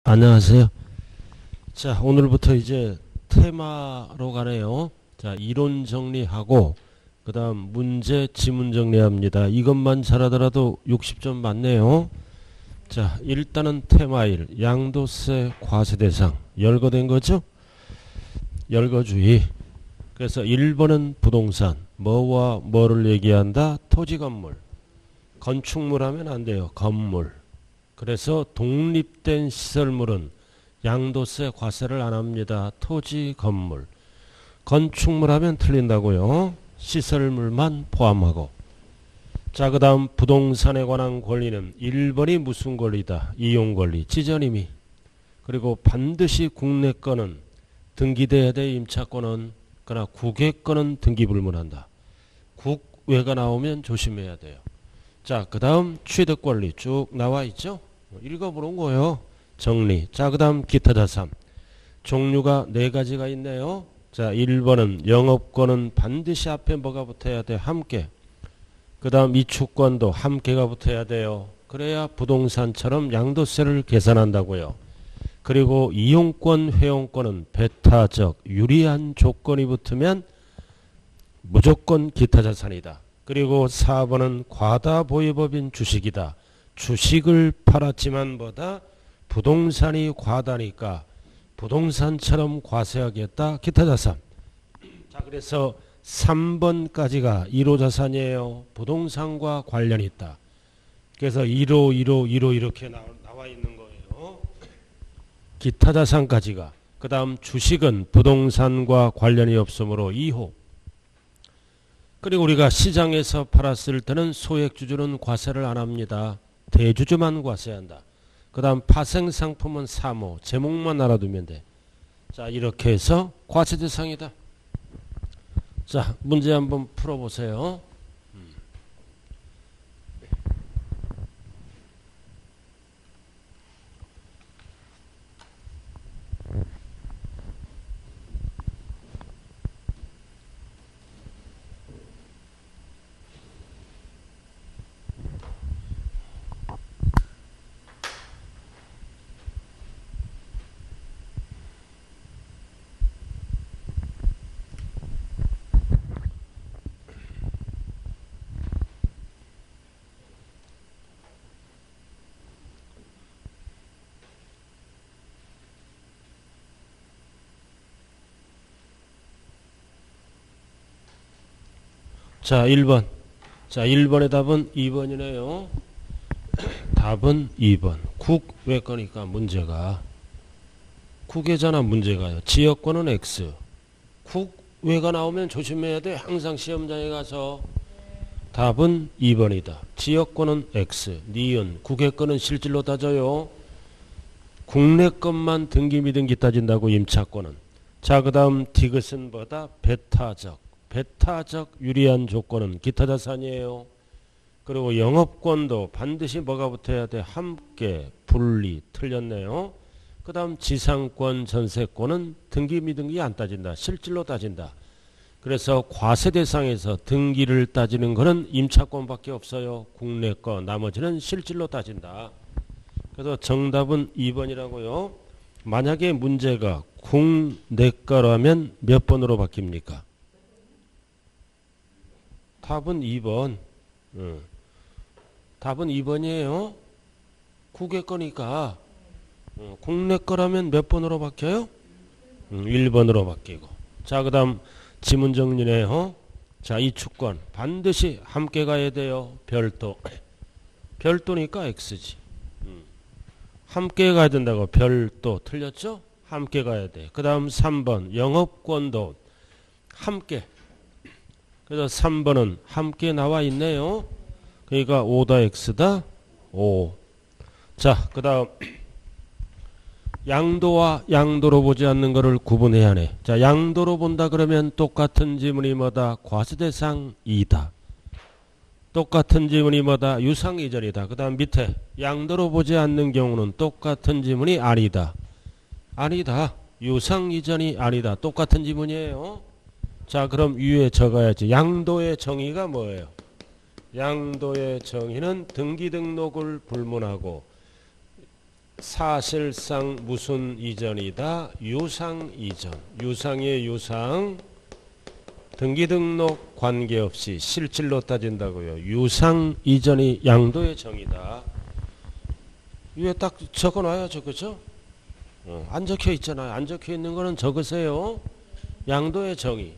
안녕하세요. 자, 오늘부터 이제 테마로 가네요. 자, 이론 정리하고 그 다음 문제 지문 정리합니다. 이것만 잘하더라도 60점 맞네요. 자, 일단은 테마 1 양도세 과세대상 열거된 거죠. 열거주의. 그래서 1번은 부동산 뭐와 뭐를 얘기한다. 토지 건물. 건축물 하면 안 돼요. 건물. 그래서 독립된 시설물은 양도세 과세를 안 합니다. 토지, 건물. 건축물 하면 틀린다고요. 시설물만 포함하고. 자, 그 다음 부동산에 관한 권리는 1번이 무슨 권리다. 이용권리, 지전임의. 그리고 반드시 국내 거는 등기돼야 돼. 임차권은. 그러나 국외 거는 등기불문한다. 국외가 나오면 조심해야 돼요. 자, 그 다음 취득권리 쭉 나와 있죠. 읽어보는 거예요. 정리. 자, 그 다음 기타 자산. 종류가 4가지가 있네요. 자, 1번은 영업권은 반드시 앞에 뭐가 붙어야 돼? 함께. 그 다음 이축권도 함께가 붙어야 돼요. 그래야 부동산처럼 양도세를 계산한다고요. 그리고 이용권, 회용권은 배타적, 유리한 조건이 붙으면 무조건 기타 자산이다. 그리고 4번은 과다보유법인 주식이다. 주식을 팔았지만 뭐다? 부동산이 과다니까 부동산처럼 과세하겠다. 기타 자산. 자, 그래서 3번까지가 1호 자산이에요. 부동산과 관련이 있다. 그래서 1호, 1호, 1호 이렇게 나와 있는 거예요. 기타 자산까지가. 그 다음 주식은 부동산과 관련이 없으므로 2호. 그리고 우리가 시장에서 팔았을 때는 소액주주는 과세를 안 합니다. 대주주만 과세한다. 그 다음 파생상품은 3호. 제목만 알아두면 돼. 자, 이렇게 해서 과세 대상이다. 자, 문제 한번 풀어보세요. 자, 1번. 자, 1번의 답은 2번이네요. 답은 2번. 국외 거니까 문제가. 국외잖아 문제가요. 지역권은 X. 국외가 나오면 조심해야 돼. 항상 시험장에 가서. 답은 2번이다. 지역권은 X. 니은. 국외 거는 실질로 따져요. 국내 것만 등기 미등기 따진다고 임차권은. 자, 그 다음 디귿은 뭐다? 배타적. 배타적 유리한 조건은 기타 자산이에요. 그리고 영업권도 반드시 뭐가 붙어야 돼? 함께, 분리. 틀렸네요. 그 다음 지상권, 전세권은 등기 미등기 안 따진다. 실질로 따진다. 그래서 과세 대상에서 등기를 따지는 거는 임차권밖에 없어요. 국내 거. 나머지는 실질로 따진다. 그래서 정답은 2번이라고요. 만약에 문제가 국내 거라면 몇 번으로 바뀝니까? 답은 2번. 답은 2번이에요. 국외 거니까. 국내 거라면 몇 번으로 바뀌어요? 1번으로 바뀌고. 자, 그 다음 지문 정리네요. 자, 이축권 반드시 함께 가야 돼요. 별도. 별도니까 X지. 함께 가야 된다고. 별도. 틀렸죠? 함께 가야 돼. 그 다음 3번 영업권도 함께. 그래서 3번은 함께 나와 있네요. 그러니까 5다 X다 5. 자, 그 다음 양도와 양도로 보지 않는 것을 구분해야 하네. 자, 양도로 본다 그러면 똑같은 지문이 뭐다? 과세대상 2다. 똑같은 지문이 뭐다? 유상 이전이다. 그 다음 밑에 양도로 보지 않는 경우는 똑같은 지문이 아니다. 아니다. 유상 이전이 아니다. 똑같은 지문이에요. 자, 그럼 위에 적어야지. 양도의 정의가 뭐예요? 양도의 정의는 등기 등록을 불문하고 사실상 무슨 이전이다? 유상 이전. 유상의 유상. 등기 등록 관계없이 실질로 따진다고요. 유상 이전이 양도의 정의다. 위에 딱 적어놔야죠. 그죠? 안 적혀 있잖아요. 안 적혀 있는 거는 적으세요. 양도의 정의.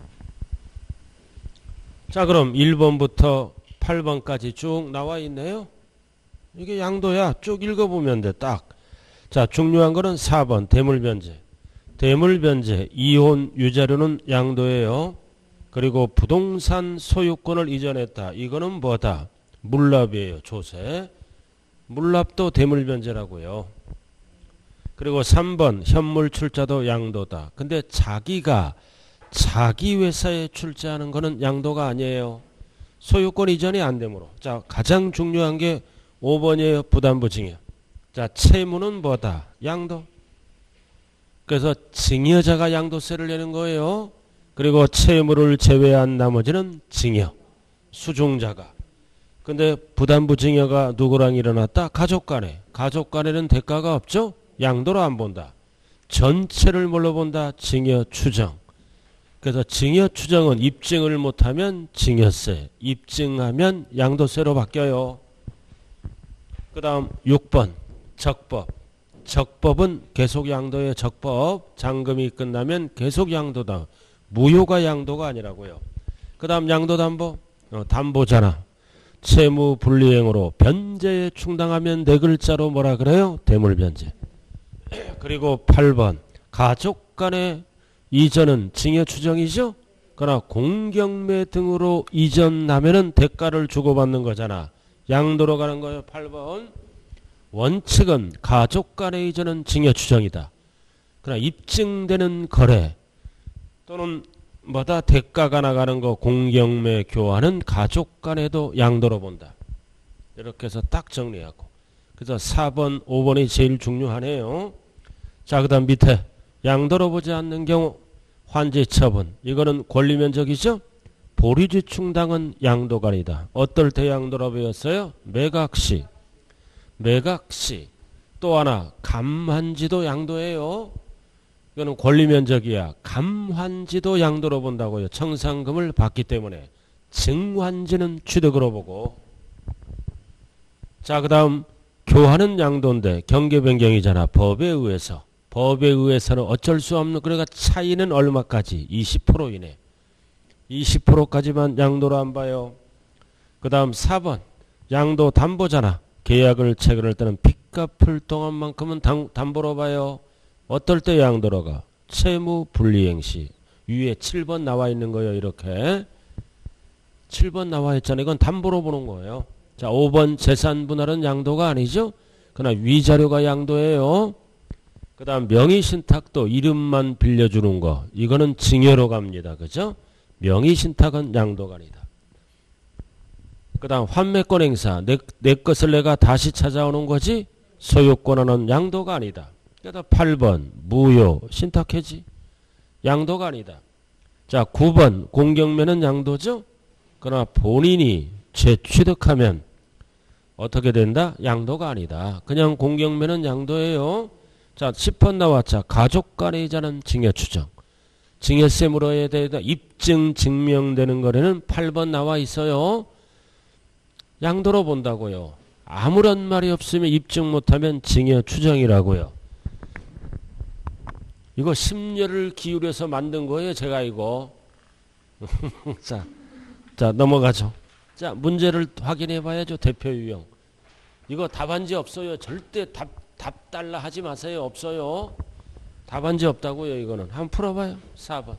자, 그럼 1번부터 8번까지 쭉 나와 있네요. 이게 양도야. 쭉 읽어보면 돼. 딱. 자, 중요한 거는 4번 대물변제. 대물변제 이혼 유자료는 양도예요. 그리고 부동산 소유권을 이전했다. 이거는 뭐다? 물납이에요. 조세. 물납도 대물변제라고요. 그리고 3번 현물 출자도 양도다. 근데 자기가 자기 회사에 출자하는 거는 양도가 아니에요. 소유권 이전이 안 되므로. 자, 가장 중요한 게 5번이에요. 부담부증여. 자, 채무는 뭐다? 양도. 그래서 증여자가 양도세를 내는 거예요. 그리고 채무를 제외한 나머지는 증여. 수중자가. 근데 부담부증여가 누구랑 일어났다? 가족 간에. 가족 간에는 대가가 없죠? 양도로 안 본다. 전체를 뭘로 본다? 증여 추정. 그래서 증여 추정은 입증을 못하면 증여세, 입증하면 양도세로 바뀌어요. 그 다음 6번 적법. 적법은 계속 양도의 적법. 잔금이 끝나면 계속 양도다. 무효가 양도가 아니라고요. 그 다음 양도담보. 담보잖아. 채무 불이행으로 변제에 충당하면 네 글자로 뭐라 그래요? 대물변제. 그리고 8번 가족 간의 이전은 증여 추정이죠. 그러나 공경매 등으로 이전하면은 대가를 주고받는 거잖아. 양도로 가는 거예요. 8번 원칙은 가족 간의 이전은 증여 추정이다. 그러나 입증되는 거래 또는 뭐다 대가가 나가는 거 공경매 교환은 가족 간에도 양도로 본다. 이렇게 해서 딱 정리하고. 그래서 4번 5번이 제일 중요하네요. 자, 그 다음 밑에 양도로 보지 않는 경우 환지 처분. 이거는 권리면적이죠. 보리지 충당은 양도가 아니다. 어떨 때 양도로 배웠어요? 매각시. 매각시. 또 하나 감환지도 양도예요. 이거는 권리면적이야. 감환지도 양도로 본다고요. 청산금을 받기 때문에. 증환지는 취득으로 보고. 자, 그 다음 교환은 양도인데 경계변경이잖아. 법에 의해서. 법에 의해서는 어쩔 수 없는. 그러니까 차이는 얼마까지? 20% 이내. 20%까지만 양도로 안 봐요. 그 다음 4번 양도 담보잖아. 계약을 체결할 때는 빚 갚을 동안만큼은 담보로 봐요. 어떨 때 양도로 가? 채무 불이행 시. 위에 7번 나와 있는 거예요. 이렇게 7번 나와 있잖아요. 이건 담보로 보는 거예요. 자, 5번 재산 분할은 양도가 아니죠. 그러나 위자료가 양도예요. 그 다음 명의신탁도 이름만 빌려주는 거. 이거는 증여로 갑니다. 그죠? 명의신탁은 양도가 아니다. 그 다음 환매권 행사. 내 것을 내가 다시 찾아오는 거지. 소유권은 양도가 아니다. 그래서 8번 무효 신탁해지. 양도가 아니다. 자, 9번 공경매는 양도죠. 그러나 본인이 재취득하면 어떻게 된다? 양도가 아니다. 그냥 공경매는 양도예요. 자, 10번 나왔자. 가족 간의 이자는 증여 추정. 증여세 물어야 되다. 입증 증명되는 거래는 8번 나와 있어요. 양도로 본다고요. 아무런 말이 없으면 입증 못하면 증여 추정이라고요. 이거 심려를 기울여서 만든 거예요. 제가 이거. 자, 넘어가죠. 자, 문제를 확인해 봐야죠. 대표 유형. 이거 답안지 없어요. 절대 답 달라 하지 마세요. 없어요. 답안지 없다고요. 이거는. 한번 풀어봐요. 4번.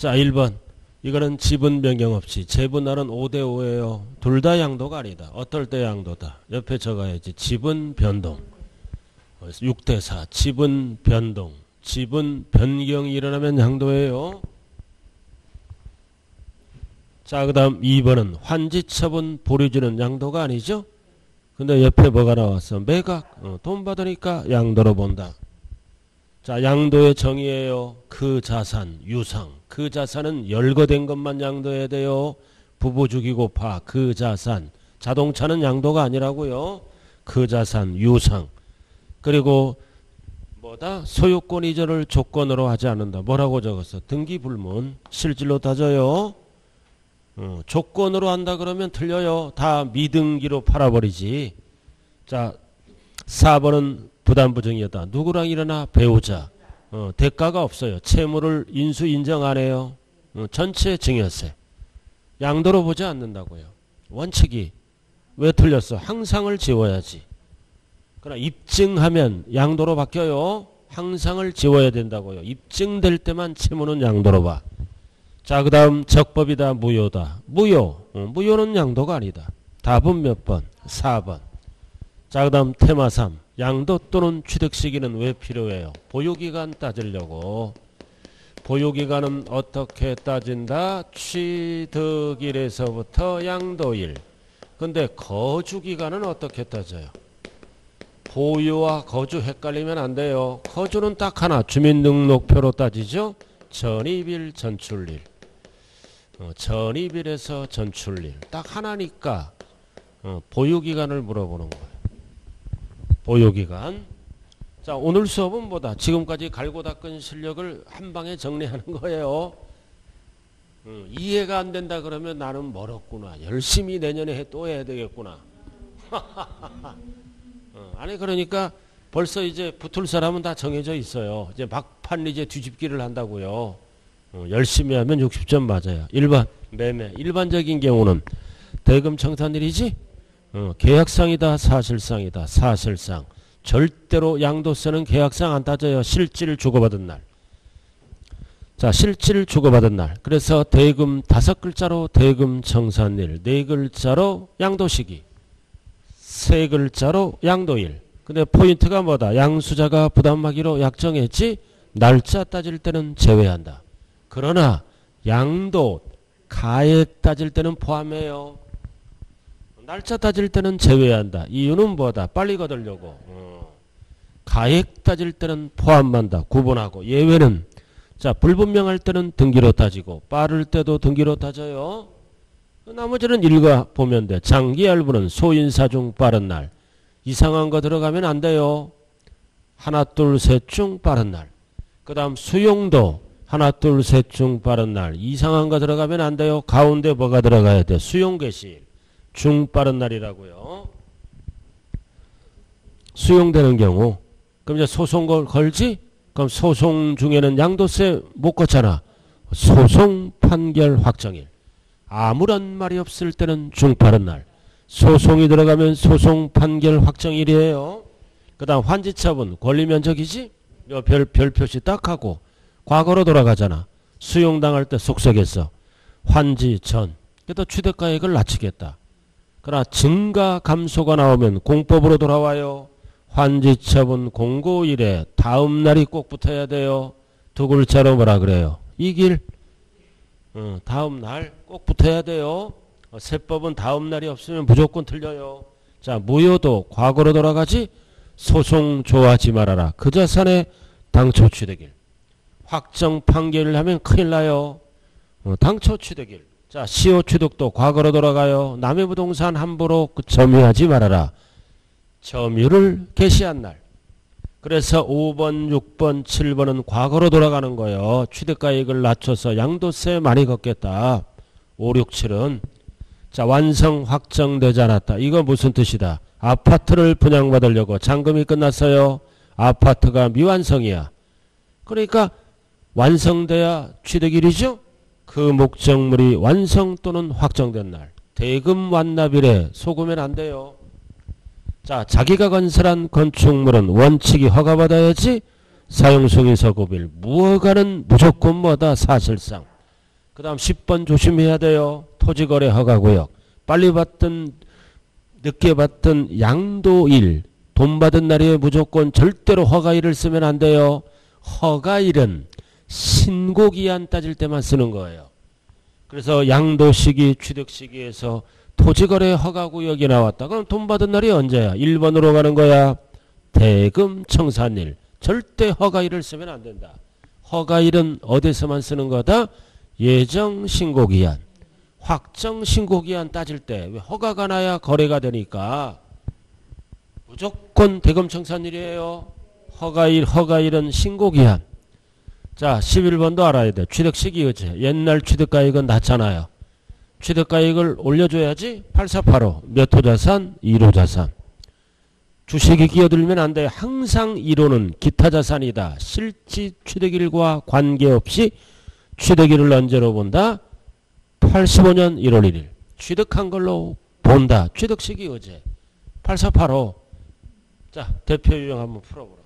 자, 1번. 이거는 지분 변경 없이 재분할은 5대5예요. 둘 다 양도가 아니다. 어떨 때 양도다. 옆에 적어야지. 지분 변동. 6대4. 지분 변동. 지분 변경이 일어나면 양도예요. 자, 그 다음 2번은 환지처분 보류주는 양도가 아니죠. 근데 옆에 뭐가 나왔어? 매각. 돈 받으니까 양도로 본다. 자, 양도의 정의예요. 그 자산, 유상. 그 자산은 열거된 것만 양도해야 돼요. 부부 죽이고 파. 그 자산. 자동차는 양도가 아니라고요. 그 자산, 유상. 그리고 뭐다? 소유권 이전을 조건으로 하지 않는다. 뭐라고 적었어? 등기불문. 실질로 따져요. 조건으로 한다 그러면 틀려요. 다 미등기로 팔아버리지. 자, 4번은 부담부정이었다. 누구랑 일어나? 배우자. 대가가 없어요. 채무를 인수 인정 안 해요. 전체 증여세. 양도로 보지 않는다고요. 원칙이. 왜 틀렸어? 항상을 지워야지. 그러나 입증하면 양도로 바뀌어요. 항상을 지워야 된다고요. 입증될 때만 채무는 양도로 봐. 자, 그 다음 적법이다 무효다. 무효. 무효는 양도가 아니다. 답은 몇 번? 4번. 자, 그 다음 테마 3. 양도 또는 취득 시기는 왜 필요해요? 보유기간 따지려고. 보유기간은 어떻게 따진다? 취득일에서부터 양도일. 근데 거주기간은 어떻게 따져요? 보유와 거주 헷갈리면 안 돼요. 거주는 딱 하나. 주민등록표로 따지죠. 전입일, 전출일. 전입일에서 전출일. 딱 하나니까 보유기간을 물어보는 거예요. 보유기간. 자, 오늘 수업은 뭐다? 지금까지 갈고 닦은 실력을 한 방에 정리하는 거예요. 이해가 안 된다 그러면 나는 멀었구나. 열심히 내년에 또 해야 되겠구나. 아니 그러니까 벌써 이제 붙을 사람은 다 정해져 있어요. 이제 막판 이제 뒤집기를 한다고요. 열심히 하면 60점 맞아요. 1번 매매. 일반적인 경우는 대금 청산일이지. 계약상이다 사실상이다. 사실상. 절대로 양도세는 계약상 안 따져요. 실질 주고받은 날. 자, 실질 주고받은 날. 그래서 대금 5글자로 대금 청산일, 4글자로 양도시기, 3글자로 양도일. 근데 포인트가 뭐다? 양수자가 부담하기로 약정했지. 날짜 따질 때는 제외한다. 그러나 양도 가액 따질 때는 포함해요. 날짜 따질 때는 제외한다. 이유는 뭐다? 빨리 거들려고. 가액 따질 때는 포함한다. 구분하고. 예외는 자, 불분명할 때는 등기로 따지고 빠를 때도 등기로 따져요. 나머지는 읽어보면 돼. 장기할부는 소인사 중 빠른 날. 이상한 거 들어가면 안 돼요. 하나 둘 셋 중 빠른 날. 그 다음 수용도 하나 둘 셋 중 빠른 날. 이상한 거 들어가면 안 돼요. 가운데 뭐가 들어가야 돼? 수용 개시일. 중 빠른 날이라고요. 수용되는 경우. 그럼 이제 소송 걸지? 그럼 소송 중에는 양도세 못 걷잖아. 소송 판결 확정일. 아무런 말이 없을 때는 중 빠른 날. 소송이 들어가면 소송 판결 확정일이에요. 그 다음 환지처분 권리면적이지? 별 표시 딱 하고 과거로 돌아가잖아. 수용당할 때 속속했어. 환지 전. 그래도 취득가액을 낮추겠다. 그러나 증가 감소가 나오면 공법으로 돌아와요. 환지처분 공고일에 다음 날이 꼭 붙어야 돼요. 2글자로 뭐라 그래요? 이길. 다음 날 꼭 붙어야 돼요. 세법은 다음 날이 없으면 무조건 틀려요. 자, 무효도 과거로 돌아가지. 소송 좋아하지 말아라. 그 자산의 당초 취득일. 확정 판결을 하면 큰일 나요. 당초 취득일. 자, 시효 취득도 과거로 돌아가요. 남의 부동산 함부로 점유하지 말아라. 점유를 개시한 날. 그래서 5번, 6번, 7번은 과거로 돌아가는 거예요. 취득가액을 낮춰서 양도세 많이 걷겠다. 5, 6, 7은. 자, 완성 확정되지 않았다. 이거 무슨 뜻이다? 아파트를 분양받으려고 잔금이 끝났어요. 아파트가 미완성이야. 그러니까 완성돼야 취득일이죠. 그 목적물이 완성 또는 확정된 날. 대금 완납일에 속으면 안 돼요. 자, 자기가 건설한 건축물은 원칙이 허가받아야지. 사용승인 서급일. 무허가는 무조건 뭐다? 사실상. 그 다음 10번 조심해야 돼요. 토지거래 허가구역. 빨리 받든 늦게 받든 양도일, 돈 받은 날에 무조건 절대로 허가일을 쓰면 안 돼요. 허가일은 신고기한 따질 때만 쓰는 거예요. 그래서 양도시기, 취득시기에서 토지거래 허가구역이 나왔다. 그럼 돈 받은 날이 언제야? 1번으로 가는 거야. 대금 청산일. 절대 허가일을 쓰면 안 된다. 허가일은 어디서만 쓰는 거다? 예정 신고기한, 확정 신고기한 따질 때 왜 허가가 나야 거래가 되니까 무조건 대금 청산일이에요. 허가일은 신고기한. 자, 11번도 알아야 돼. 취득시기 의제. 옛날 취득가액은 낮잖아요. 취득가액을 올려줘야지. 8485. 몇 호자산? 1호자산. 주식이 끼어들면 안 돼. 항상 1호는 기타자산이다. 실질 취득일과 관계없이 취득일을 언제로 본다? 85년 1월 1일. 취득한 걸로 본다. 취득시기 의제. 8485. 자, 대표 유형 한번 풀어보라.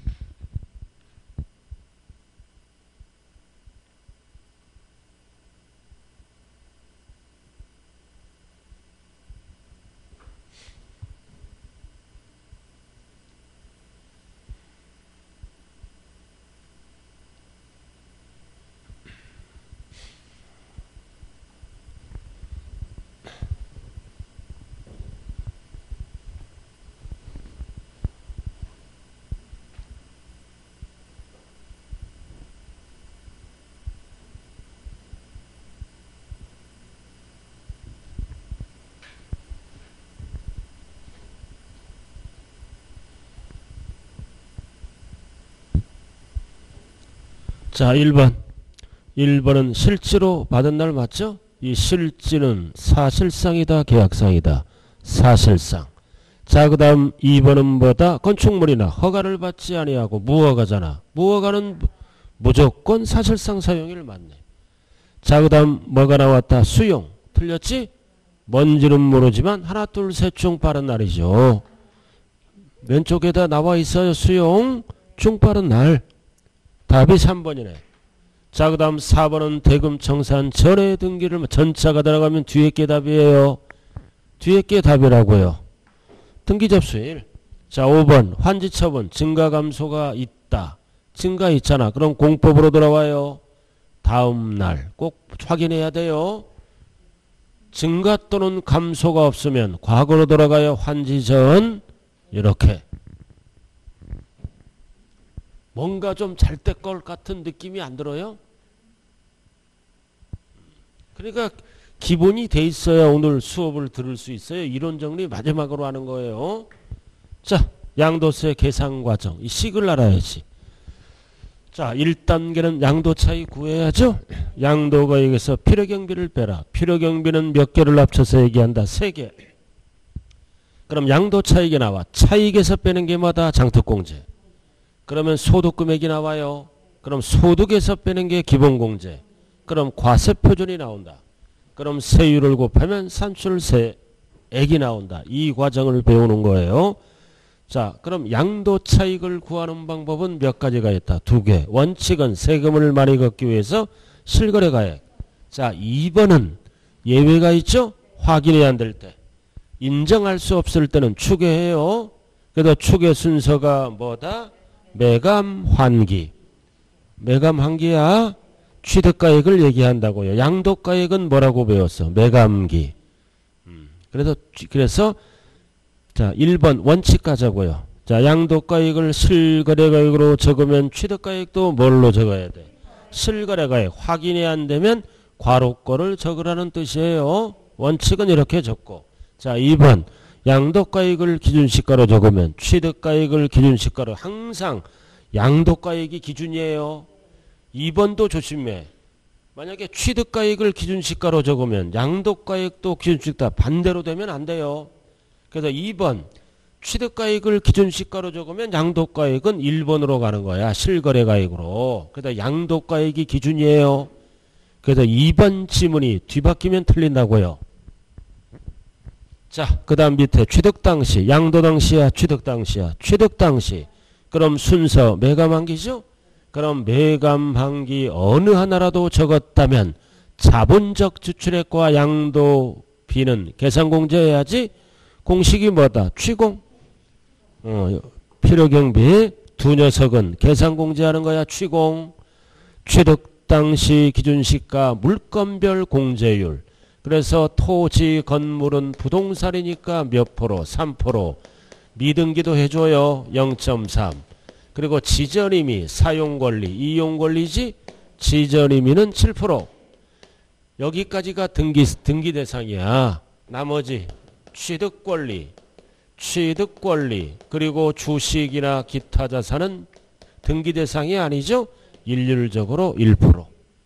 자, 1번. 1번은 실제로 받은 날 맞죠? 이 실지는 사실상이다, 계약상이다. 사실상. 자, 그 다음 2번은 뭐다? 건축물이나 허가를 받지 아니하고 무허가잖아. 무허가는 무조건 사실상 사용일 맞네. 자, 그 다음 뭐가 나왔다? 수용. 틀렸지? 뭔지는 모르지만 하나, 둘, 셋 중 빠른 날이죠. 왼쪽에다 나와 있어요. 수용 중 빠른 날. 답이 3번이네. 자, 그 다음 4번은 대금 청산 전에 등기를 전차가 들어가면 뒤에 게 답이에요. 뒤에 게 답이라고요. 등기 접수일. 자, 5번 환지처분 증가 감소가 있다. 증가 있잖아. 그럼 공법으로 들어와요. 다음 날 꼭 확인해야 돼요. 증가 또는 감소가 없으면 과거로 돌아가요. 환지 전. 이렇게. 뭔가 좀 잘 될 것 같은 느낌이 안 들어요? 그러니까 기본이 돼 있어야 오늘 수업을 들을 수 있어요. 이론 정리 마지막으로 하는 거예요. 자, 양도세 계산 과정. 이 식을 알아야지. 자, 1단계는 양도 차이 구해야죠. 양도가액에서 필요경비를 빼라. 필요경비는 몇 개를 합쳐서 얘기한다. 3개. 그럼 양도 차익이 나와. 차익에서 빼는 게 뭐다? 장특공제. 그러면 소득금액이 나와요. 그럼 소득에서 빼는 게 기본공제. 그럼 과세표준이 나온다. 그럼 세율을 곱하면 산출세액이 나온다. 이 과정을 배우는 거예요. 자, 그럼 양도 차익을 구하는 방법은 몇 가지가 있다. 2개. 원칙은 세금을 많이 걷기 위해서 실거래가액. 자, 2번은 예외가 있죠. 확인이 안 될 때. 인정할 수 없을 때는 추계해요. 그래서 추계 순서가 뭐다? 매감 환기. 매감 환기야. 취득가액을 얘기한다고요. 양도가액은 뭐라고 배웠어? 매감기. 그래서 자, 1번 원칙 가자고요. 자, 양도가액을 실거래가액으로 적으면 취득가액도 뭘로 적어야 돼? 실거래가액. 확인이 안 되면 괄호꼴을 적으라는 뜻이에요. 원칙은 이렇게 적고. 자, 2번 양도가액을 기준시가로 적으면 취득가액을 기준시가로. 항상 양도가액이 기준이에요. 2번도 조심해. 만약에 취득가액을 기준시가로 적으면 양도가액도 기준시가 반대로 되면 안 돼요. 그래서 2번 취득가액을 기준시가로 적으면 양도가액은 1번으로 가는 거야. 실거래가액으로. 그래서 양도가액이 기준이에요. 그래서 2번 지문이 뒤바뀌면 틀린다고요. 자, 그 다음 밑에 취득 당시. 양도 당시야, 취득 당시야. 취득 당시. 그럼 순서 매감환기죠? 그럼 매감환기 어느 하나라도 적었다면 자본적 지출액과 양도비는 계산공제해야지. 공식이 뭐다? 취공. 필요경비 두 녀석은 계산공제하는 거야. 취공. 취득 당시 기준시가 물건별 공제율. 그래서 토지 건물은 부동산이니까 몇 프로? 3%. 미등기도 해줘요. 0.3. 그리고 지전임의 사용권리, 이용권리지. 지전임의는 7%. 여기까지가 등기 대상이야. 나머지 취득권리, 그리고 주식이나 기타 자산은 등기 대상이 아니죠. 일률적으로 1%.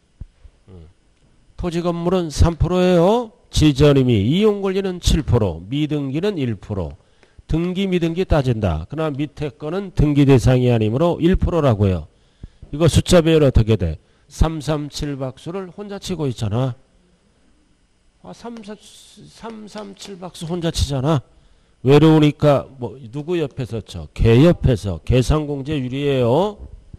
토지 건물은 3%예요. 지전임의 이용권리는 7%, 미등기는 1%. 등기 미등기 따진다. 그러나 밑에 거는 등기 대상이 아니므로 1%라고요. 이거 숫자 배열 어떻게 돼? 337박수를 혼자 치고 있잖아. 337박수 혼자 치잖아. 외로우니까 뭐 누구 옆에서 쳐? 개 옆에서. 계산공제율이에요.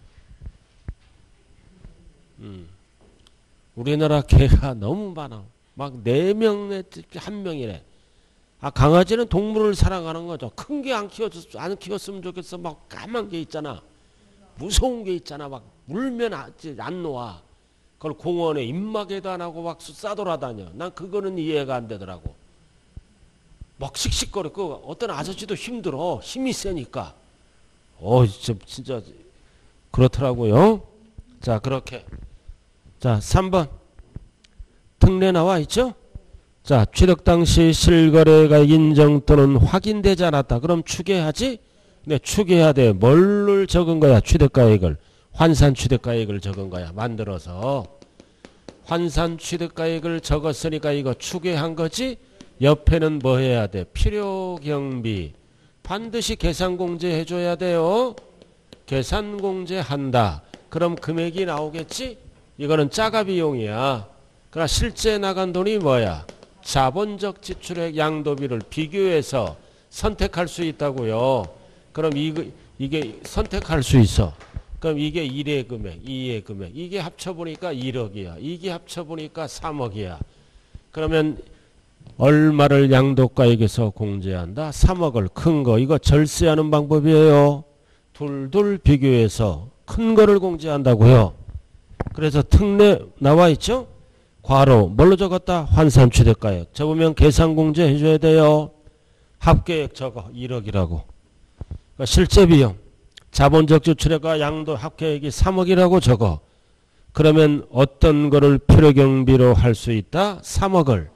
우리나라 개가 너무 많아. 막 4명에 1명이래. 강아지는 동물을 사랑하는 거죠. 큰 게 안 키웠으면 좋겠어. 막 까만 게 있잖아. 무서운 게 있잖아. 막 물면 안 놓아. 그걸 공원에 입마개도 안 하고 막 싸돌아다녀. 난 그거는 이해가 안 되더라고. 막 씩씩거려. 그 어떤 아저씨도 힘들어. 힘이 세니까. 진짜 그렇더라고요. 자, 그렇게. 자, 3번. 특례 나와 있죠? 자, 취득 당시 실거래가액 인정 또는 확인되지 않았다. 그럼 추계하지? 네, 추계해야 돼. 뭘를 적은 거야? 취득가액을. 환산 취득가액을 적은 거야. 만들어서. 환산 취득가액을 적었으니까 이거 추계한 거지? 옆에는 뭐 해야 돼? 필요경비. 반드시 계산공제 해줘야 돼요. 계산공제한다. 그럼 금액이 나오겠지? 이거는 짜가비용이야. 그러나 실제 나간 돈이 뭐야? 자본적 지출액 양도비를 비교해서 선택할 수 있다고요. 그럼 이게 선택할 수 있어. 그럼 이게 1의 금액, 2의 금액. 이게 합쳐보니까 1억이야. 이게 합쳐보니까 3억이야. 그러면 얼마를 양도가액에서 공제한다? 3억을. 큰 거. 이거 절세하는 방법이에요. 둘 비교해서 큰 거를 공제한다고요. 그래서 특례 나와 있죠? 괄호 뭘로 적었다? 환산 취득가액. 적으면 계산공제 해줘야 돼요. 합계액 적어. 1억이라고. 그러니까 실제 비용. 자본적 지출액과 양도 합계액이 3억이라고 적어. 그러면 어떤 거를 필요경비로 할 수 있다? 3억을.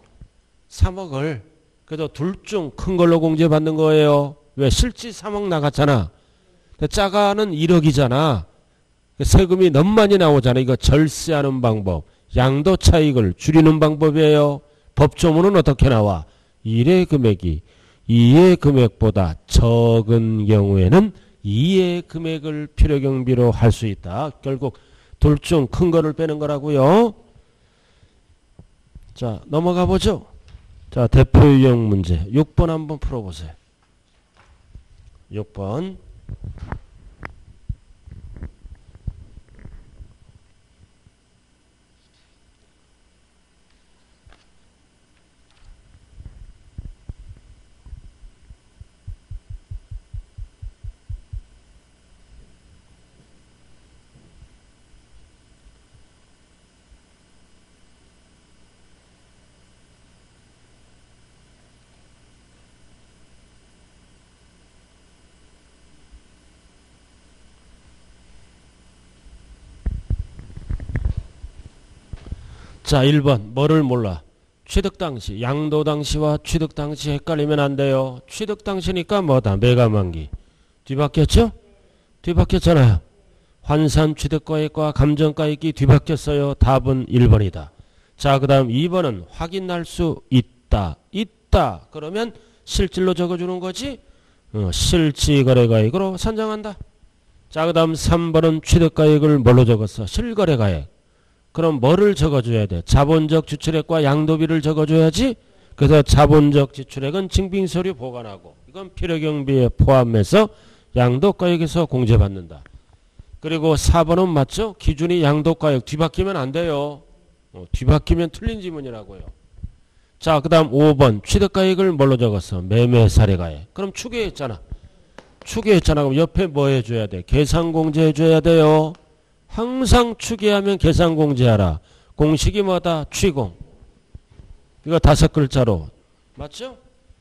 그래도 둘 중 큰 걸로 공제받는 거예요. 왜? 실제 3억 나갔잖아. 짜가는 1억이잖아. 세금이 너무 많이 나오잖아. 이거 절세하는 방법. 양도 차익을 줄이는 방법이에요. 법조문은 어떻게 나와? 1의 금액이 2의 금액보다 적은 경우에는 2의 금액을 필요경비로 할 수 있다. 결국 둘 중 큰 거를 빼는 거라고요. 자, 넘어가 보죠. 자, 대표 유형 문제 6번 한번 풀어보세요. 6번. 자, 1번 뭐를 몰라? 취득 당시, 양도 당시와 취득 당시 헷갈리면 안 돼요. 취득 당시니까 뭐다? 매각만기. 뒤바뀌었죠? 뒤바뀌었잖아요. 환산 취득가액과 감정가액이 뒤바뀌었어요. 답은 1번이다. 자, 그 다음 2번은 확인할 수 있다. 그러면 실질로 적어주는 거지? 실지거래가액으로 산정한다. 자, 그 다음 3번은 취득가액을 뭘로 적었어? 실거래가액. 그럼 뭐를 적어줘야 돼? 자본적 지출액과 양도비를 적어줘야지. 그래서 자본적 지출액은 증빙서류 보관하고 이건 필요경비에 포함해서 양도가액에서 공제받는다. 그리고 4번은 맞죠? 기준이 양도가액 뒤바뀌면 안 돼요. 뒤바뀌면 틀린 지문이라고요. 자, 그 다음 5번 취득가액을 뭘로 적었어? 매매사례가액. 그럼 추계했잖아. 추계했잖아. 그럼 옆에 뭐 해줘야 돼? 계산공제 해줘야 돼요. 항상 추계하면 계산공제하라. 공식이 뭐다? 취공. 이거 5글자로. 맞죠?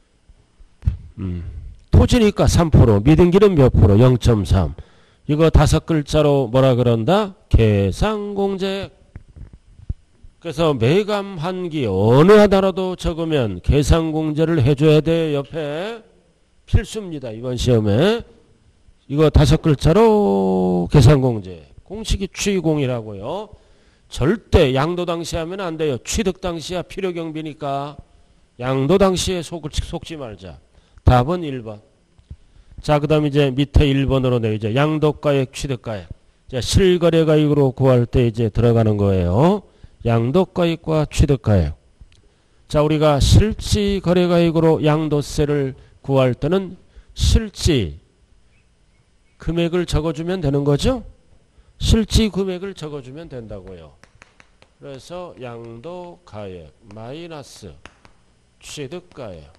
토지니까 3%, 미등기는 몇 프로? 0.3. 이거 5글자로 뭐라 그런다? 계산공제. 그래서 매감한기 어느 하나라도 적으면 계산공제를 해줘야 돼. 옆에 필수입니다. 이번 시험에. 이거 5글자로 계산공제. 공식이 취공이라고요. 절대 양도 당시 하면 안 돼요. 취득 당시야 필요경비니까. 양도 당시에 속지 말자. 답은 1번. 자, 그 다음 이제 밑에 1번으로 내리죠. 양도가액, 취득가액. 자, 실거래가액으로 구할 때 이제 들어가는 거예요. 양도가액과 취득가액. 자, 우리가 실지거래가액으로 양도세를 구할 때는 실지 금액을 적어주면 되는 거죠? 실지 금액을 적어주면 된다고요. 그래서 양도가액 마이너스 취득가액.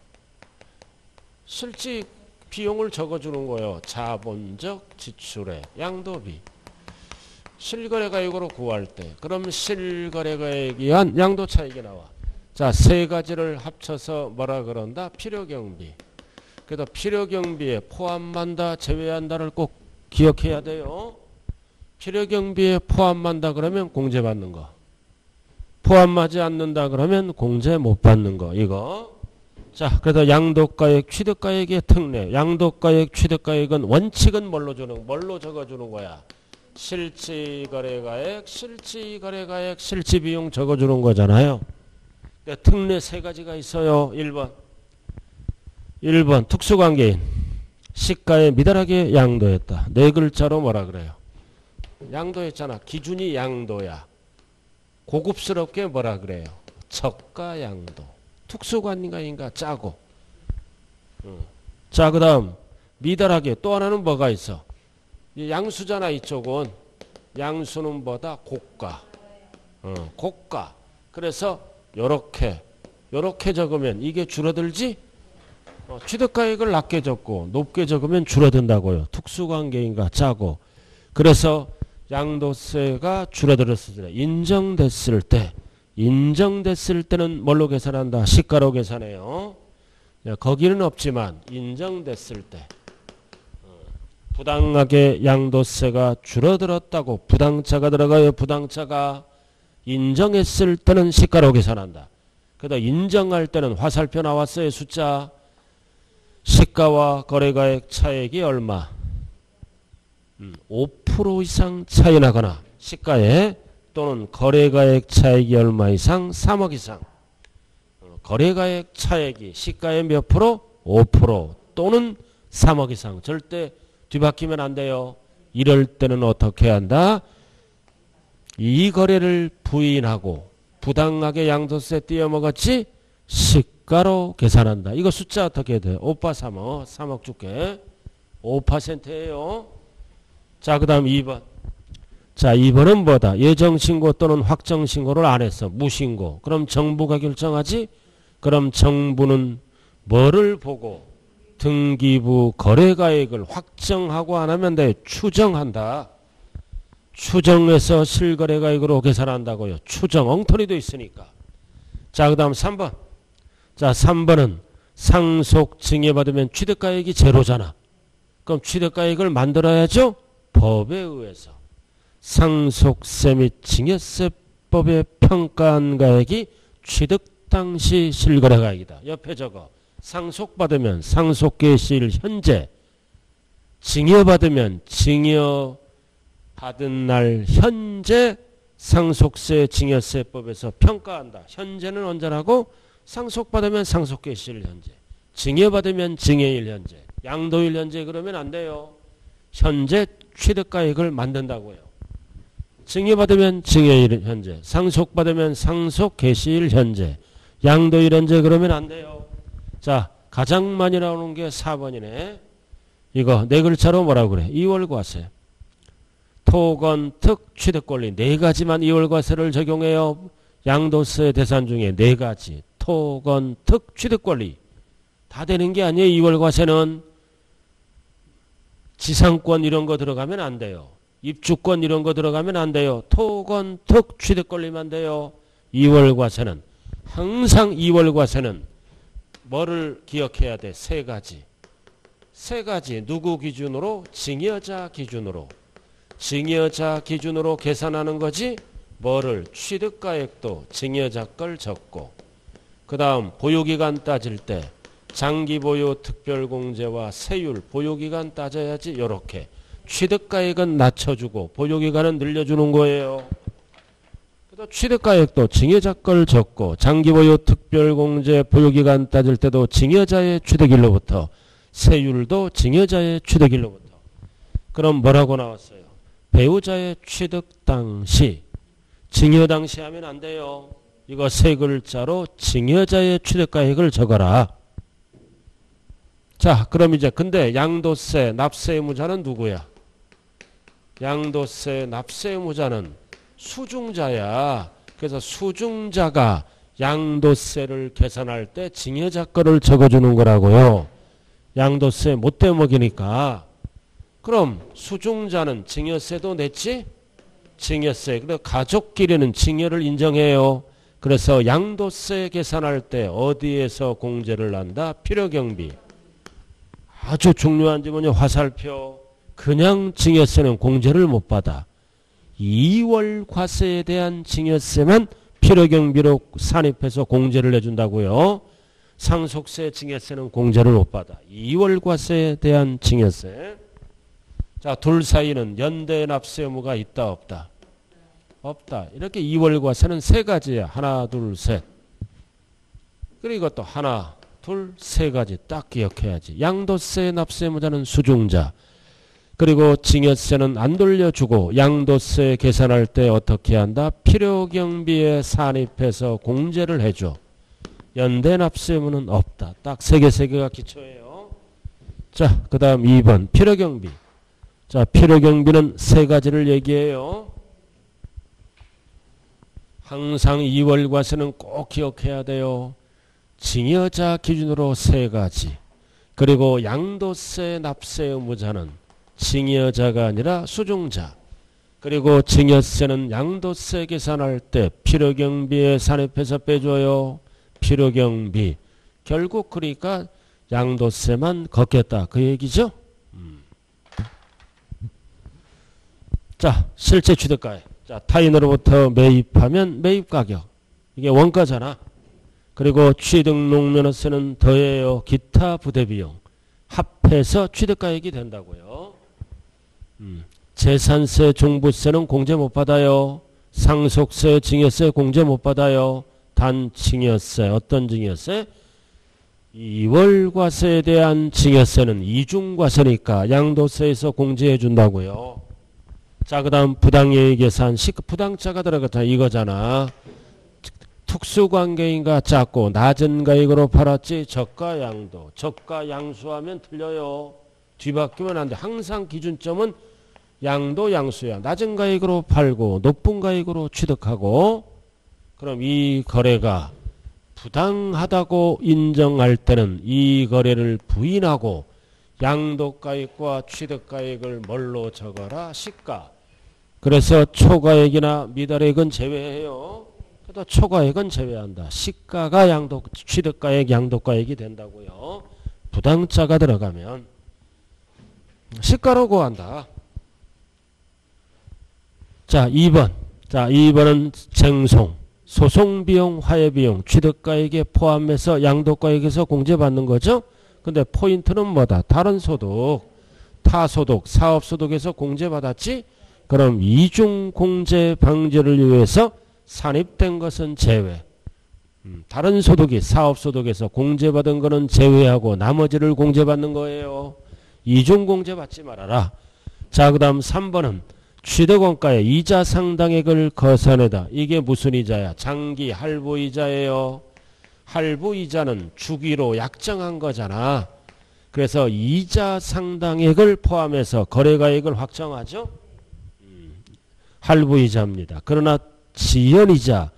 실지 비용을 적어주는 거예요. 자본적 지출의 양도비. 실거래가액으로 구할 때 그럼 실거래가액이 한 양도차익이 나와. 자, 세 가지를 합쳐서 뭐라 그런다? 필요경비. 그래도 필요경비에 포함한다 제외한다를 꼭 기억해야 돼요. 필요경비에 포함한다 그러면 공제받는 거. 포함하지 않는다 그러면 공제 못 받는 거. 이거. 자, 그래서 양도가액, 취득가액의 특례. 양도가액, 취득가액은 원칙은 뭘로 적어주는 거야? 실지거래가액, 실지거래가액, 실지비용 적어주는 거잖아요. 그러니까 특례 세 가지가 있어요. 1번 특수관계인. 시가에 미달하게 양도했다. 네 글자로 뭐라 그래요? 양도했잖아. 기준이 양도야. 고급스럽게 뭐라 그래요? 저가양도. 특수관계인가 짜고. 자, 그 다음 미달하게 또 하나는 뭐가 있어? 양수잖아. 이쪽은 양수는 뭐다? 고가. 고가. 그래서 요렇게 적으면 이게 줄어들지? 취득가액을 낮게 적고 높게 적으면 줄어든다고요. 특수관계인가 짜고. 그래서 양도세가 줄어들었을 때 인정됐을 때는 뭘로 계산한다? 시가로 계산해요. 거기는 없지만 인정됐을 때 부당하게 양도세가 줄어들었다고 부당차가 들어가요. 부당차가 인정했을 때는 시가로 계산한다. 그러다 인정할 때는 화살표 나왔어요. 숫자. 시가와 거래가액 차액이 얼마? 5% 이상 차이 나거나 시가에 또는 거래가액 차액이 얼마 이상? 3억 이상. 거래가액 차액이 시가의 몇 프로? 5% 또는 3억 이상. 절대 뒤바뀌면 안 돼요. 이럴 때는 어떻게 한다? 이 거래를 부인하고 부당하게 양도세 띄어먹었지? 시가로 계산한다. 이거 숫자 어떻게 돼? 오빠 3억 줄게. 5%예요. 자, 그 다음 2번. 자, 2번은 뭐다? 예정신고 또는 확정신고를 안 했어. 무신고. 그럼 정부가 결정하지? 그럼 정부는 뭐를 보고 등기부 거래가액을 확정하고 안 하면 돼? 추정한다. 추정해서 실거래가액으로 계산한다고요. 추정. 엉터리도 있으니까. 자, 그 다음 3번. 자, 3번은 상속 증여받으면 취득가액이 제로잖아. 그럼 취득가액을 만들어야죠? 법에 의해서. 상속세 및 증여세법에 평가한 가액이 취득 당시 실거래가액이다. 옆에 적어. 상속받으면 상속개시일 현재, 증여받으면 증여받은 날 현재 상속세 증여세법에서 평가한다. 현재는 언제라고? 상속받으면 상속개시일 현재, 증여받으면 증여일 현재, 양도일 현재. 그러면 안 돼요. 현재 취득가액을 만든다고요. 증여받으면 증여일 현재, 상속받으면 상속개시일 현재, 양도일 현재. 그러면 안 돼요. 자, 가장 많이 나오는 게 4번이네. 이거 네 글자로 뭐라고 그래? 이월과세. 토건특 취득권리 네 가지만 이월과세를 적용해요. 양도세 대상 중에 네 가지 토, 건, 특, 취득권리 다 되는 게 아니에요. 이월과세는 지상권 이런 거 들어가면 안 돼요. 입주권 이런 거 들어가면 안 돼요. 토, 건, 특, 취득권리만 돼요. 이월과세는 항상 이월과세는 뭐를 기억해야 돼? 세 가지. 세 가지. 누구 기준으로? 증여자 기준으로. 증여자 기준으로 계산하는 거지. 뭐를? 취득가액도 증여자 걸 적고, 그 다음 보유기간 따질 때 장기보유 특별공제와 세율 보유기간 따져야지. 요렇게 취득가액은 낮춰주고 보유기간은 늘려주는 거예요. 취득가액도 증여자 걸 적고, 장기보유 특별공제 보유기간 따질 때도 증여자의 취득일로부터, 세율도 증여자의 취득일로부터. 그럼 뭐라고 나왔어요? 배우자의 취득 당시. 증여 당시 하면 안 돼요. 이거 세 글자로 증여자의 취득가액을 적어라. 자, 그럼 이제 근데 양도세 납세 의무자는 누구야? 양도세 납세 의무자는 수중자야. 그래서 수중자가 양도세를 계산할 때 증여자 거를 적어주는 거라고요. 양도세 못 대먹이니까. 그럼 수중자는 증여세도 냈지? 증여세. 근데 가족끼리는 증여를 인정해요. 그래서 양도세 계산할 때 어디에서 공제를 한다? 필요경비. 아주 중요한 지문이 화살표. 그냥 증여세는 공제를 못 받아. 2월 과세에 대한 증여세만 필요경비로 산입해서 공제를 해준다고요. 상속세 증여세는 공제를 못 받아. 2월 과세에 대한 증여세. 자, 둘 사이는 연대 납세 의무가 있다 없다? 없다. 이렇게 2월 과세는 세 가지야. 하나, 둘, 셋. 그리고 또 하나, 둘, 세 가지 딱 기억해야지. 양도세 납세 의무자는 수중자. 그리고 증여세는 안 돌려주고 양도세 계산할 때 어떻게 한다? 필요경비에 산입해서 공제를 해줘. 연대 납세 의무는 없다. 딱 세 개가 기초예요. 자, 그 다음 2번 필요경비. 자, 필요경비는 세 가지를 얘기해요. 항상 2월 과세는 꼭 기억해야 돼요. 증여자 기준으로 세 가지. 그리고 양도세 납세 의무자는 증여자가 아니라 수중자. 그리고 증여세는 양도세 계산할 때 필요경비에 산입해서 빼줘요. 필요경비. 결국 그러니까 양도세만 걷겠다. 그 얘기죠? 자, 실제 취득가액. 자, 타인으로부터 매입하면 매입가격. 이게 원가잖아. 그리고 취득농면허세는 더해요. 기타 부대비용. 합해서 취득가액이 된다고요. 재산세, 종부세는 공제 못 받아요. 상속세, 증여세 공제 못 받아요. 단 증여세. 어떤 증여세? 2월 과세에 대한 증여세는 이중과세니까 양도세에서 공제해 준다고요. 자, 그 다음 부당예의 계산. 부당차가 들어갔다 이거잖아. 특수관계인가 작고 낮은 가액으로 팔았지. 저가 양도. 저가 양수하면 틀려요. 뒤바뀌면 안 돼. 항상 기준점은 양도 양수야. 낮은 가액으로 팔고 높은 가액으로 취득하고. 그럼 이 거래가 부당하다고 인정할 때는 이 거래를 부인하고 양도가액과 취득가액을 뭘로 적어라? 시가. 그래서 초가액이나 미달액은 제외해요. 그래도 초가액은 제외한다. 시가가 취득가액, 양도가액이 된다고요. 부당차가 들어가면 시가로 구한다. 자, 2번. 자, 2번은 쟁송. 소송비용, 화해비용, 취득가액에 포함해서 양도가액에서 공제받는 거죠. 근데 포인트는 뭐다? 다른 소득, 타소득, 사업소득에서 공제받았지? 그럼 이중공제 방지를 위해서 산입된 것은 제외. 다른 소득이 사업소득에서 공제받은 거는 제외하고 나머지를 공제받는 거예요. 이중공제 받지 말아라. 자, 그 다음 3번은 취득원가의 이자 상당액을 거선해다. 이게 무슨 이자야? 장기 할부이자예요. 할부이자는 주기로 약정한 거잖아. 그래서 이자 상당액을 포함해서 거래가액을 확정하죠. 할부이자입니다. 그러나 지연이자,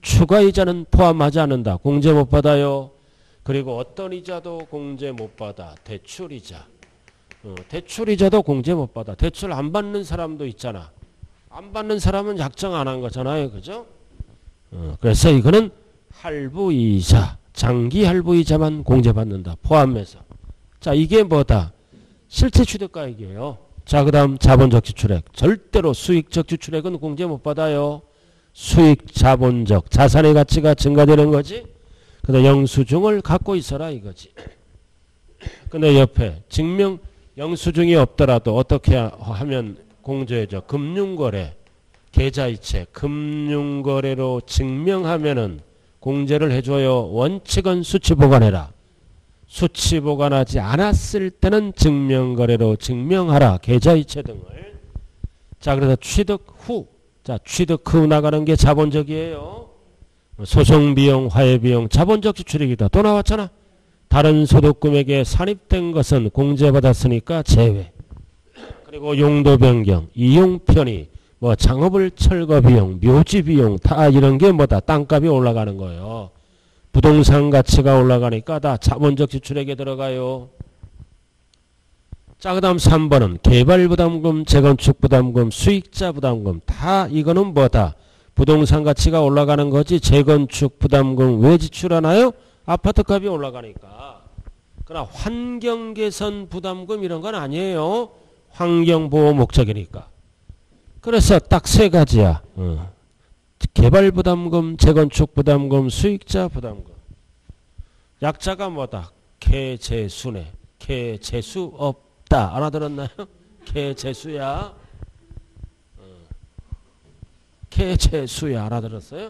추가이자는 포함하지 않는다. 공제 못 받아요. 그리고 어떤 이자도 공제 못 받아. 대출이자. 대출이자도 공제 못 받아. 대출 안 받는 사람도 있잖아. 안 받는 사람은 약정 안 한 거잖아요. 그죠? 그래서 이거는 할부이자, 장기 할부이자만 공제받는다. 포함해서. 자, 이게 뭐다? 실제 취득가액이에요. 자, 그 다음 자본적 지출액. 절대로 수익적 지출액은 공제 못 받아요. 수익 자본적 자산의 가치가 증가되는 거지. 근데 영수증을 갖고 있어라 이거지. 근데 옆에 증명 영수증이 없더라도 어떻게 하면 공제해줘? 금융거래, 계좌이체, 금융거래로 증명하면은 공제를 해줘요. 원칙은 수치 보관해라. 수치 보관하지 않았을 때는 증명거래로 증명하라. 계좌이체 등을. 자, 그래서 취득 후. 자, 취득 후 나가는 게 자본적이에요. 소송비용, 화해비용, 자본적 지출액이다. 또 나왔잖아. 다른 소득금액에 산입된 것은 공제받았으니까 제외. 그리고 용도 변경, 이용 편의, 뭐 창업을 철거 비용, 묘지 비용 다 이런 게 뭐다? 땅값이 올라가는 거예요. 부동산 가치가 올라가니까 다 자본적 지출액에 들어가요. 자, 그 다음 3번은 개발부담금, 재건축부담금, 수익자부담금 다 이거는 뭐다? 부동산 가치가 올라가는 거지. 재건축부담금 왜 지출하나요? 아파트값이 올라가니까. 그러나 환경개선 부담금 이런 건 아니에요. 환경보호 목적이니까. 그래서 딱 세 가지야. 개발부담금, 재건축부담금, 수익자부담금. 약자가 뭐다? 개재수네. 개재수 없다. 알아들었나요? 개재수야. 개재수야. 알아들었어요?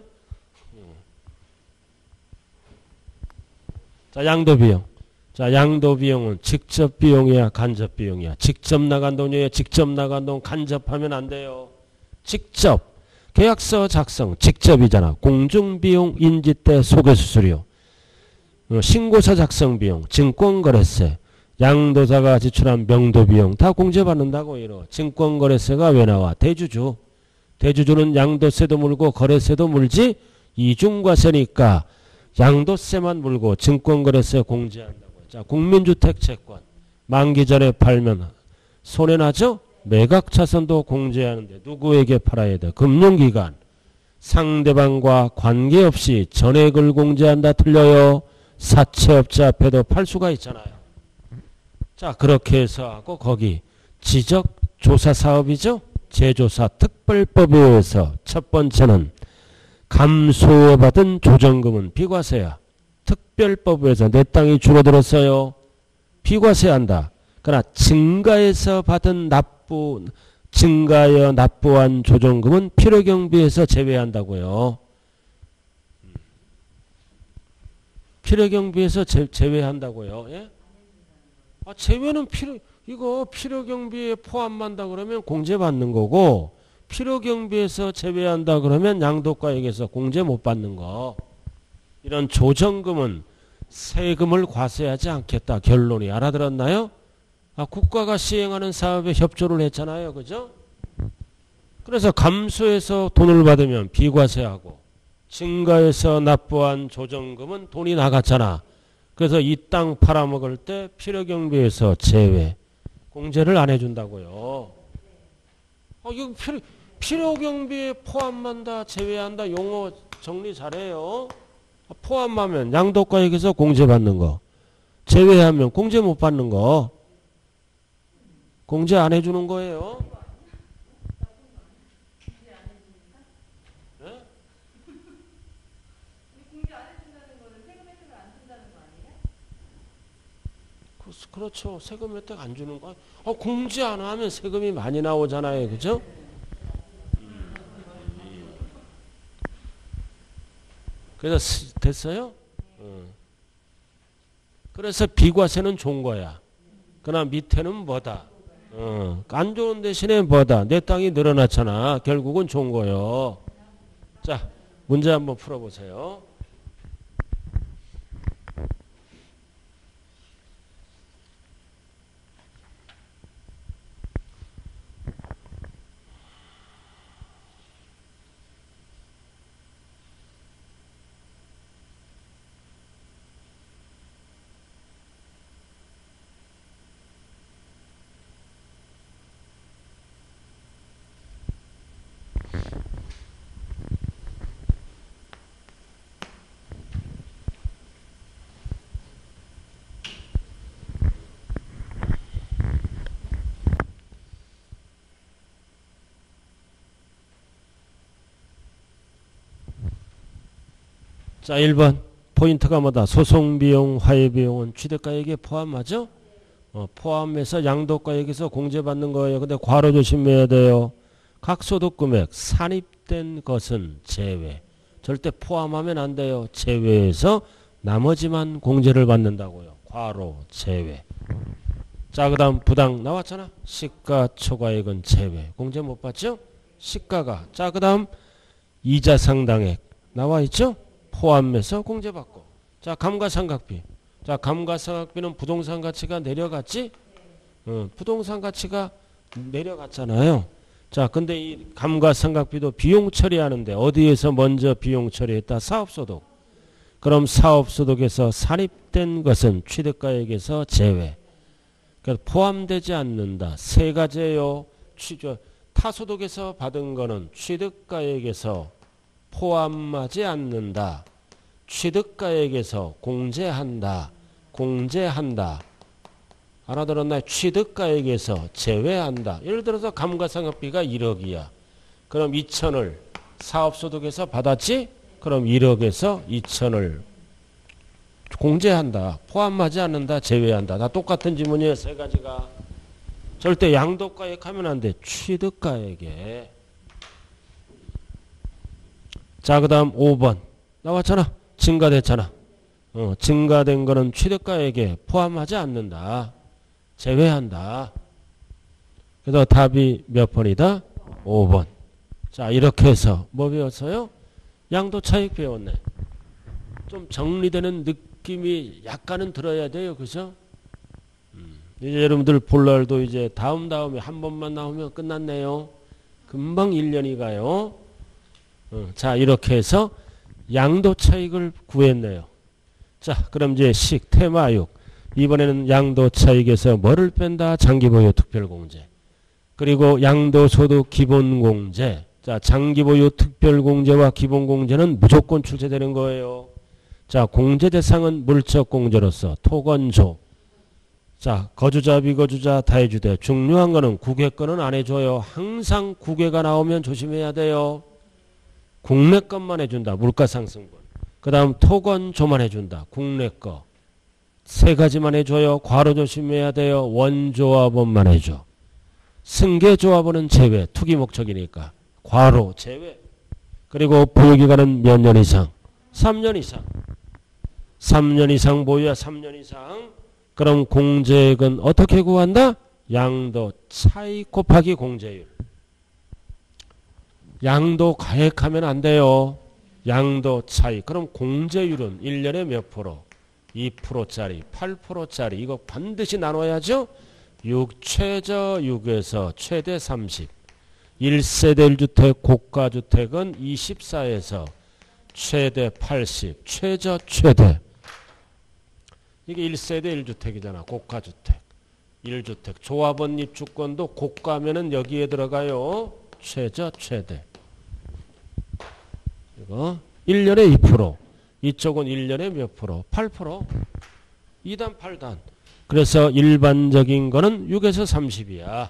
자, 양도비용. 자, 양도비용은 직접 비용이야, 간접 비용이야. 직접 나간 돈이에요. 직접 나간 돈 간접하면 안 돼요. 직접. 계약서 작성 직접이잖아. 공중비용, 인지대, 소개수수료, 신고서 작성 비용, 증권거래세, 양도자가 지출한 명도비용 다 공제받는다고 이러. 증권거래세가 왜 나와? 대주주. 대주주는 양도세도 물고 거래세도 물지. 이중과세니까 양도세만 물고 증권거래세 공제한다고. 자, 국민주택 채권 만기 전에 팔면 손해나죠? 매각차선도 공제하는데 누구에게 팔아야 돼? 금융기관. 상대방과 관계없이 전액을 공제한다. 틀려요. 사채업자 앞에도 팔 수가 있잖아요. 자, 그렇게 해서 하고 거기 지적조사사업이죠. 제조사 특별법에 의해서 첫 번째는 감소받은 조정금은 비과세야. 특별법에서 내 땅이 줄어들었어요. 비과세한다. 그러나 증가해서 받은 증가하여 납부한 조정금은 필요경비에서 제외한다고요. 필요경비에서 제외한다고요. 예? 아, 제외는 이거 필요경비에 포함한다 그러면 공제받는 거고, 필요경비에서 제외한다 그러면 양도가액에서 공제 못 받는 거. 이런 조정금은 세금을 과세하지 않겠다. 결론이. 알아들었나요? 아, 국가가 시행하는 사업에 협조를 했잖아요. 그죠? 그래서 감소해서 돈을 받으면 비과세하고, 증가해서 납부한 조정금은 돈이 나갔잖아. 그래서 이 땅 팔아먹을 때 필요경비에서 제외. 공제를 안 해준다고요. 이거 필요경비에 포함한다, 제외한다. 용어 정리 잘해요. 포함하면 양도가액에서 공제받는 거. 제외하면 공제 못 받는 거. 공제 안 해주는 거예요. 네? 공제 안 해준다는 거는 세금 혜택을 안 준다는 거 아니에요? 그렇죠. 세금 혜택 안 주는 거. 공제 안 하면 세금이 많이 나오잖아요. 그죠? 그래서 됐어요? 그래서 비과세는 좋은 거야. 그러나 밑에는 뭐다? 안 좋은 대신에 뭐다? 내 땅이 늘어났잖아. 결국은 좋은 거요. 자, 문제 한번 풀어보세요. 자, 1번 포인트가 뭐다? 소송비용, 화해비용은 취득가액에 포함하죠? 포함해서 양도가액에서 공제받는 거예요. 근데 괄호 조심해야 돼요. 각 소득금액 산입된 것은 제외. 절대 포함하면 안 돼요. 제외해서 나머지만 공제를 받는다고요. 괄호 제외. 자, 그 다음 부당 나왔잖아. 시가 초과액은 제외. 공제 못 받죠? 시가가. 자, 그 다음 이자 상당액 나와있죠? 포함해서 공제받고. 자, 감가상각비. 자, 감가상각비는 부동산 가치가 내려갔지? 부동산 가치가 내려갔잖아요. 자, 근데 이 감가상각비도 비용 처리하는데 어디에서 먼저 비용 처리했다? 사업소득. 그럼 사업소득에서 산입된 것은 취득가액에서 제외. 그러니까 포함되지 않는다. 세 가지예요. 타소득에서 받은 거는 취득가액에서 포함하지 않는다. 취득가액에서 공제한다. 공제한다. 알아들었나요? 취득가액에서 제외한다. 예를 들어서 감가상각비가 1억이야. 그럼 2천을 사업소득에서 받았지? 그럼 1억에서 2천을 공제한다. 포함하지 않는다. 제외한다. 다 똑같은 지문이에요. 세 가지가. 절대 양도가액 하면 안 돼. 취득가액에. 자, 그 다음 5번 나왔잖아. 증가됐잖아. 증가된 거는 취득가액에 포함하지 않는다. 제외한다. 그래서 답이 몇 번이다? 5번. 자, 이렇게 해서 뭐 배웠어요? 양도차익 배웠네. 좀 정리되는 느낌이 약간은 들어야 돼요. 그죠? 이제 여러분들 볼 날도 이제 다음에 한 번만 나오면 끝났네요. 금방 1년이 가요. 자, 이렇게 해서 양도차익을 구했네요. 자, 그럼 이제 테마 6. 이번에는 양도차익에서 뭐를 뺀다? 장기보유 특별공제. 그리고 양도소득 기본공제. 자, 장기보유 특별공제와 기본공제는 무조건 출제되는 거예요. 자, 공제 대상은 물적공제로서 토건조. 자, 거주자, 비거주자 다 해주되 중요한 거는 국외권은 안 해줘요. 항상 국외가 나오면 조심해야 돼요. 국내 것만 해준다. 물가상승분. 그 다음 토건조만 해준다. 국내 거. 세 가지만 해줘요. 괄호 조심해야 돼요. 원조합원만 해줘. 승계조합원은 제외. 투기 목적이니까. 괄호 제외. 그리고 보유기간은 몇 년 이상? 3년 이상. 3년 이상 보유야. 3년 이상. 그럼 공제액은 어떻게 구한다? 양도 차익 곱하기 공제율. 양도 가액하면 안 돼요. 양도 차익. 그럼 공제율은 1년에 몇 프로? 2%짜리, 8%짜리. 이거 반드시 나눠야죠. 6 최저 6에서 최대 30. 1세대 1주택 고가주택은 24에서 최대 80. 최저 최대. 이게 1세대 1주택이잖아. 고가주택. 1주택. 조합원 입주권도 고가면은 여기에 들어가요. 최저 최대. 이거 1년에 2%. 이쪽은 1년에 몇 프로? 8%. 2단 8단. 그래서 일반적인 거는 6에서 30이야.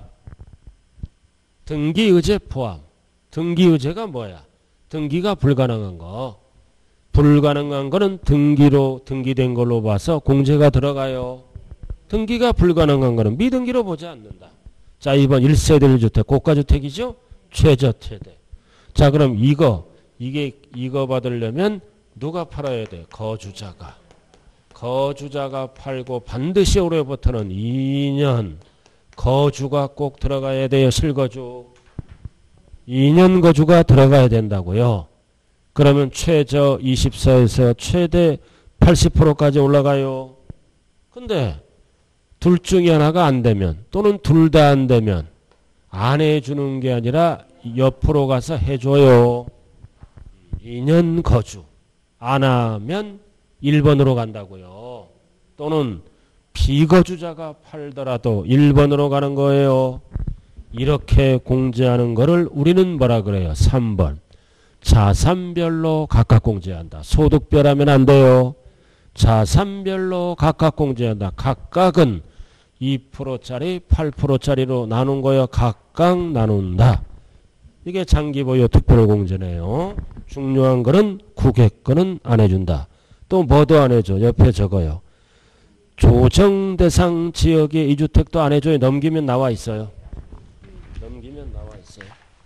등기의제 포함. 등기의제가 뭐야? 등기가 불가능한 거. 불가능한 거는 등기된 걸로 봐서 공제가 들어가요. 등기가 불가능한 거는 미등기로 보지 않는다. 자, 이번 1세대 1주택 고가주택이죠? 최저 최대. 자, 그럼 이거 받으려면 누가 팔아야 돼? 거주자가. 거주자가 팔고 반드시 올해부터는 2년 거주가 꼭 들어가야 돼요. 실거주. 2년 거주가 들어가야 된다고요. 그러면 최저 24에서 최대 80%까지 올라가요. 근데 둘 중에 하나가 안 되면 또는 둘 다 안 되면 안 해주는 게 아니라 옆으로 가서 해줘요. 2년 거주. 안 하면 1번으로 간다고요. 또는 비거주자가 팔더라도 1번으로 가는 거예요. 이렇게 공제하는 거를 우리는 뭐라 그래요? 3번. 자산별로 각각 공제한다. 소득별 하면 안 돼요. 자산별로 각각 공제한다. 각각은 2%짜리 8%짜리로 나눈 거요. 각각 나눈다. 이게 장기보유 특별공제네요. 중요한 거는 국외권은 안 해준다. 또 뭐도 안 해줘. 옆에 적어요. 조정대상 지역의 2주택도 안 해줘요. 넘기면 나와 있어요. 넘기면 나와 있어요.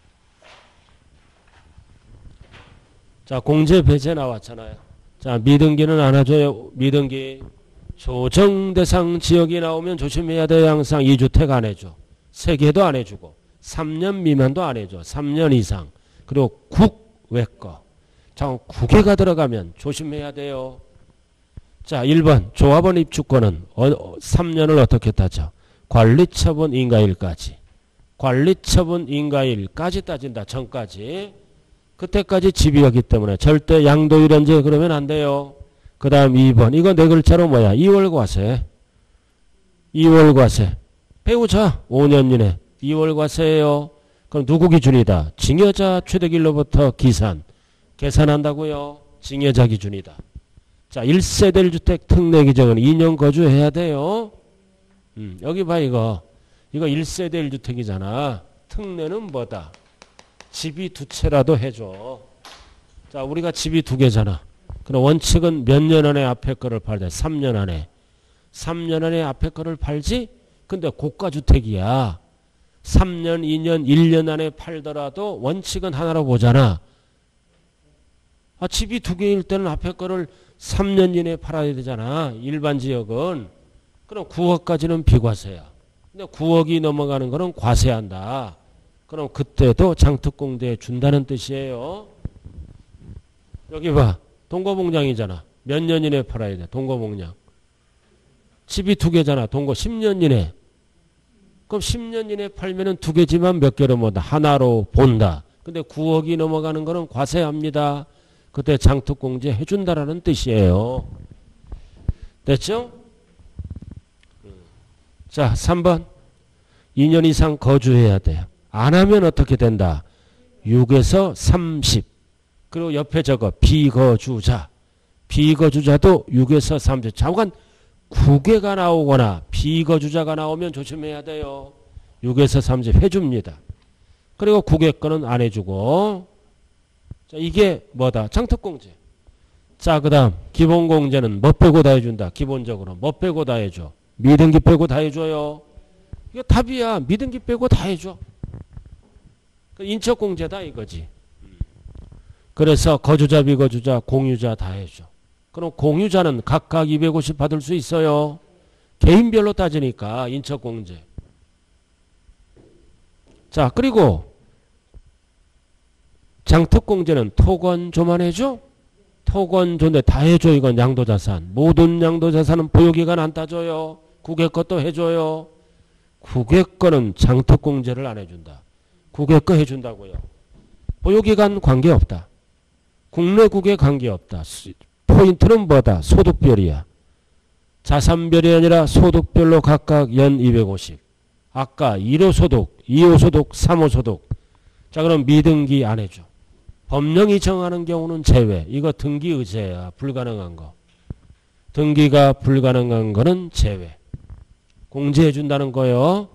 자, 공제 배제 나왔잖아요. 자, 미등기는 안 해줘요. 미등기. 조정대상 지역이 나오면 조심해야 돼요. 항상 2주택 안 해줘. 3개도 안 해주고 3년 미만도 안 해줘. 3년 이상. 그리고 국외거. 자, 국외가 들어가면 조심해야 돼요. 자, 1번 조합원 입주권은 3년을 어떻게 따져? 관리처분 인가일까지. 관리처분 인가일까지 따진다. 전까지. 그때까지 집이었기 때문에 절대 양도일 현재 그러면 안 돼요. 그 다음 2번. 이거 네 글자로 뭐야? 2월 과세. 2월 과세. 배우자 5년 이내. 2월 과세예요. 그럼 누구 기준이다? 징여자 취득일로부터 계산한다고요. 징여자 기준이다. 자, 1세대 1주택 특례 규정은 2년 거주해야 돼요. 여기 봐 이거 1세대 1주택이잖아. 특례는 뭐다? 집이 2채라도 해줘. 자, 우리가 집이 2개잖아. 그럼 원칙은 몇 년 안에 앞에 거를 팔자. 3년 안에. 3년 안에 앞에 거를 팔지? 근데 고가주택이야. 3년, 2년, 1년 안에 팔더라도 원칙은 하나로 보잖아. 아, 집이 2개일 때는 앞에 거를 3년 이내에 팔아야 되잖아. 일반 지역은. 그럼 9억까지는 비과세야. 근데 9억이 넘어가는 거는 과세한다. 그럼 그때도 장특공제 준다는 뜻이에요. 여기 봐. 동거봉장이잖아. 몇 년 이내에 팔아야 돼. 동거봉장. 집이 2개잖아. 동거 10년 이내. 그럼 10년 이내에 팔면은 2개지만 몇 개로 본다? 하나로 본다. 근데 9억이 넘어가는 거는 과세합니다. 그때 장특공제 해준다라는 뜻이에요. 됐죠? 자, 3번. 2년 이상 거주해야 돼요. 안 하면 어떻게 된다? 6에서 30. 그리고 옆에 적어 비거주자. 비거주자도 6에서 30. 잠깐 국외가 나오거나 비거주자가 나오면 조심해야 돼요. 6에서 30 해줍니다. 그리고 국외권은 안 해주고. 자, 이게 뭐다? 장특공제. 자, 그 다음 기본공제는 뭐 빼고 다 해준다? 기본적으로 뭐 빼고 다 해줘? 미등기 빼고 다 해줘요. 이거 답이야. 미등기 빼고 다 해줘. 인척공제다 이거지. 그래서 거주자 비거주자 공유자 다 해줘. 그럼 공유자는 각각 250 받을 수 있어요. 개인별로 따지니까 인척공제. 자, 그리고 장특공제는 토건조만 해줘? 토건조인데 다 해줘. 이건 양도자산. 모든 양도자산은 보유기간 안 따줘요. 국외 것도 해줘요. 국외 거는 장특공제를 안 해준다. 국외 거 해준다고요. 보유기간 관계없다. 국내 국외 관계없다. 포인트는 뭐다? 소득별이야. 자산별이 아니라 소득별로 각각 연 250. 아까 1호 소득, 2호 소득, 3호 소득. 자, 그럼 미등기 안 해줘. 법령이 정하는 경우는 제외. 이거 등기 의제야. 불가능한 거. 등기가 불가능한 거는 제외. 공제해 준다는 거요.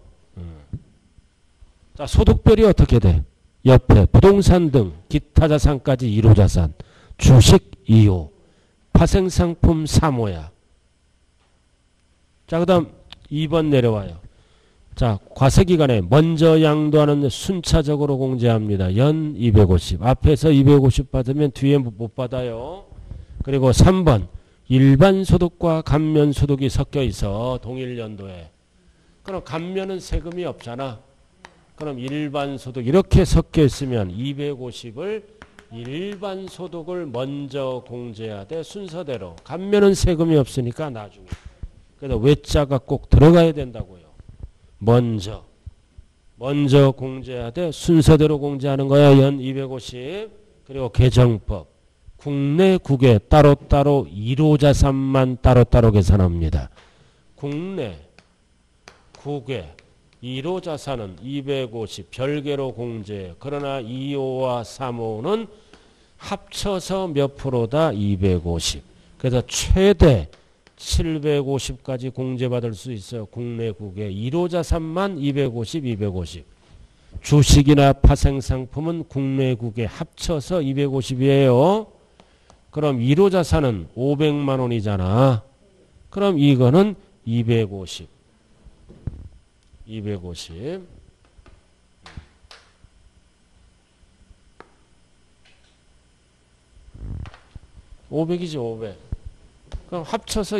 자, 소득별이 어떻게 돼? 옆에 부동산 등 기타 자산까지 1호 자산. 주식 2호. 파생상품 3호야. 자, 그 다음 2번 내려와요. 자, 과세기간에 먼저 양도하는 순차적으로 공제합니다. 연 250. 앞에서 250 받으면 뒤에 못 받아요. 그리고 3번. 일반 소득과 감면 소득이 섞여 있어. 동일 연도에. 그럼 감면은 세금이 없잖아. 그럼 일반 소득 이렇게 섞여 있으면 250을 일반 소득을 먼저 공제해야 돼. 순서대로. 감면은 세금이 없으니까 나중에. 그래서 외자가 꼭 들어가야 된다고요. 먼저 공제해야 돼. 순서대로 공제하는 거야. 연 250. 그리고 개정법. 국내 국외 따로따로 1호 자산만 따로따로 계산합니다. 국내 국외 1호 자산은 250 별개로 공제. 그러나 2호와 3호는 합쳐서 몇 프로다? 250. 그래서 최대 750까지 공제받을 수 있어요. 국내국에 1호 자산만 250, 250. 주식이나 파생상품은 국내국에 합쳐서 250이에요. 그럼 1호 자산은 500만 원이잖아. 그럼 이거는 250. 250. 500이지 500. 그럼 합쳐서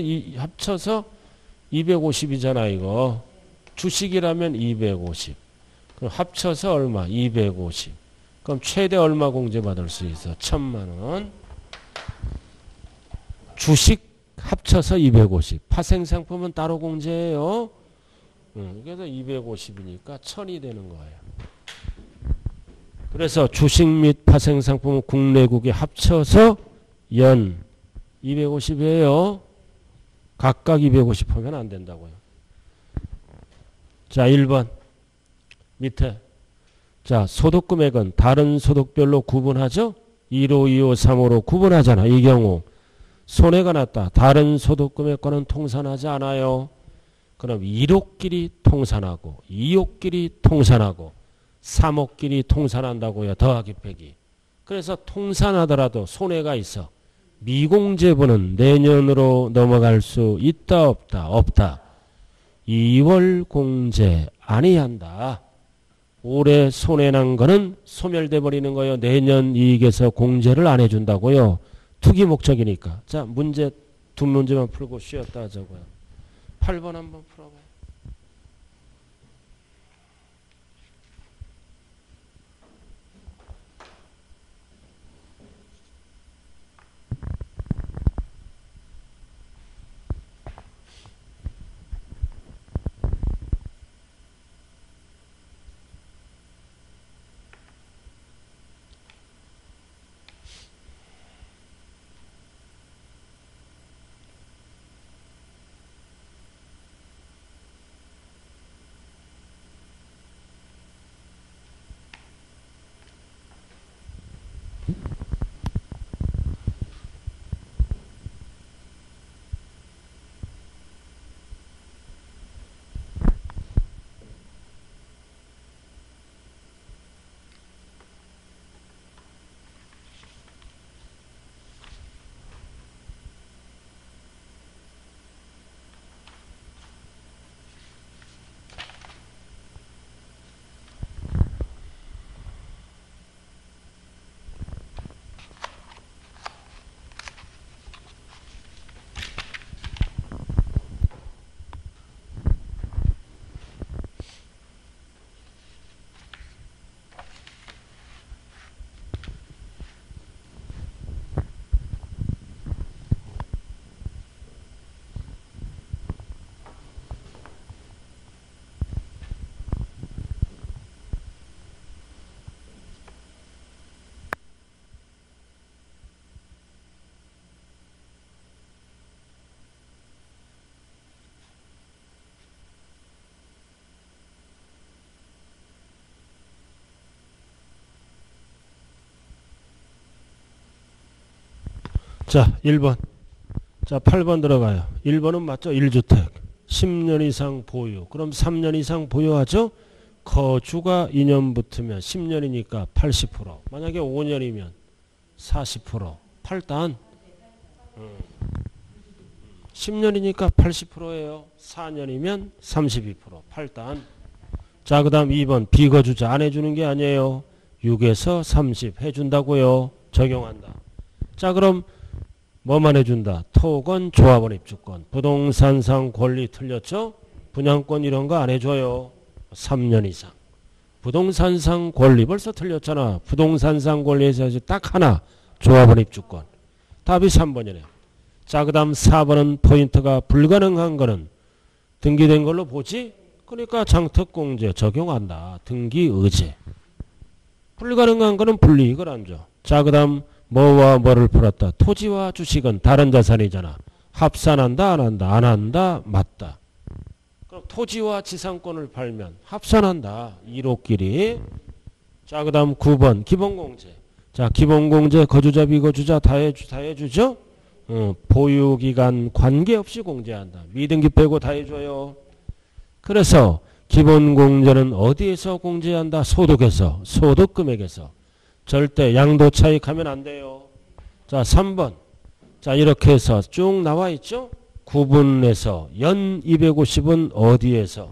250이잖아 이거. 주식이라면 250. 그럼 합쳐서 얼마? 250. 그럼 최대 얼마 공제받을 수 있어? 1000만 원. 주식 합쳐서 250. 파생상품은 따로 공제해요. 그래서 250이니까 1000이 되는 거예요. 그래서 주식 및 파생상품은 국내국에 합쳐서 연 250이에요. 각각 250 하면 안 된다고요. 자, 1번. 밑에. 자, 소득금액은 다른 소득별로 구분하죠? 1호, 2호, 3호로 구분하잖아. 이 경우. 손해가 났다. 다른 소득금액과는 통산하지 않아요. 그럼 1호끼리 통산하고 2호끼리 통산하고 3호끼리 통산한다고요. 더하기 빼기. 그래서 통산하더라도 손해가 있어. 미공제분은 내년으로 넘어갈 수 있다 없다? 없다. 2월 공제 아니한다. 올해 손해난 거는 소멸돼 버리는 거예요. 내년 이익에서 공제를 안 해준다고요. 투기 목적이니까. 자, 문제 두 문제만 풀고 쉬었다 하자고요. 8번 한번 풀어봐요. 자, 1번. 자, 8번 들어가요. 1번은 맞죠? 1주택. 10년 이상 보유. 그럼 3년 이상 보유하죠? 거주가 2년 붙으면 10년이니까 80%. 만약에 5년이면 40%. 8단. 10년이니까 80%예요. 4년이면 32%. 8단. 자, 그 다음 2번. 비거주자 안 해주는 게 아니에요. 6에서 30 해준다고요. 적용한다. 자, 그럼 뭐만 해준다? 토건, 조합원 입주권, 부동산상 권리 틀렸죠? 분양권 이런 거 안 해줘요. 3년 이상. 부동산상 권리 벌써 틀렸잖아. 부동산상 권리에서 딱 하나. 조합원 입주권. 답이 3번이네요. 자, 그 다음 4번은 포인트가 불가능한 거는 등기된 걸로 보지? 그러니까 장특공제 적용한다. 등기 의제. 불가능한 거는 불이익을 안 줘. 자, 그 다음 뭐와 뭐를 풀었다. 토지와 주식은 다른 자산이잖아. 합산한다 안 한다. 안 한다 맞다. 그럼 토지와 지상권을 팔면 합산한다. 1호끼리. 자, 그 다음 9번 기본공제. 자, 기본공제 거주자 비거주자 다 해주죠. 보유기간 관계없이 공제한다. 미등기 빼고 다 해줘요. 그래서 기본공제는 어디에서 공제한다? 소득에서. 소득금액에서. 절대 양도 차익하면 안 돼요. 자, 3번. 자, 이렇게 해서 쭉 나와 있죠. 구분에서 연 250은 어디에서?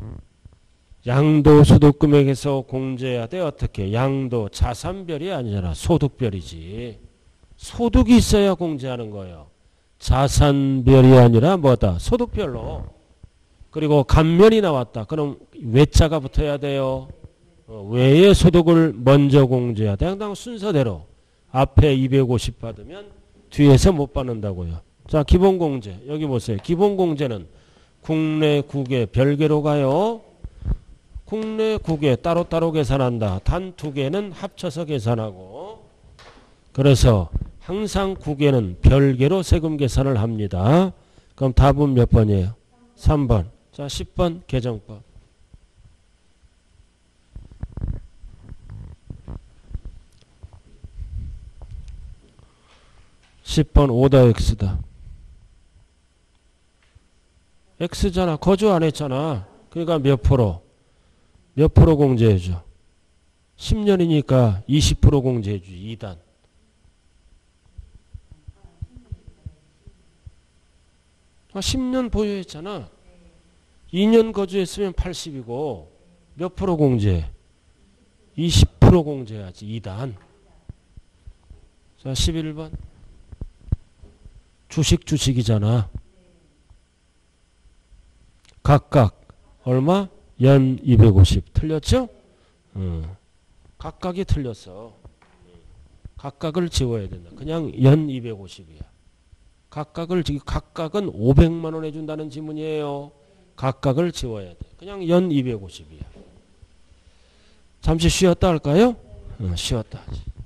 양도소득금액에서 공제해야 돼. 어떻게? 양도 자산별이 아니잖아. 소득별이지. 소득이 있어야 공제하는 거예요. 자산별이 아니라 뭐다? 소득별로. 그리고 감면이 나왔다. 그럼 외자가 붙어야 돼요. 외의 소득을 먼저 공제해야 돼. 그냥 순서대로. 앞에 250 받으면 뒤에서 못 받는다고요. 자, 기본공제. 여기 보세요. 기본공제는 국내 국외 별개로 가요. 국내 국외 따로따로 계산한다. 단 두 개는 합쳐서 계산하고. 그래서 항상 국외는 별개로 세금 계산을 합니다. 그럼 답은 몇 번이에요? 3번. 자, 10번 개정법. 10번 오더 X다. X잖아. 거주 안 했잖아. 그러니까 몇 프로? 몇 프로 공제해줘? 10년이니까 20% 공제해주지. 2단. 아, 10년 보유했잖아. 2년 거주했으면 80이고 몇 프로 공제해? 20% 공제해야지. 2단. 자, 11번. 주식이잖아. 각각 얼마? 연 250. 틀렸죠? 각각이 틀렸어. 각각을 지워야 된다. 그냥 연 250이야. 각각은 500만 원 해준다는 지문이에요. 각각을 지워야 돼. 그냥 연 250이야. 잠시 쉬었다 할까요? 쉬었다 하지.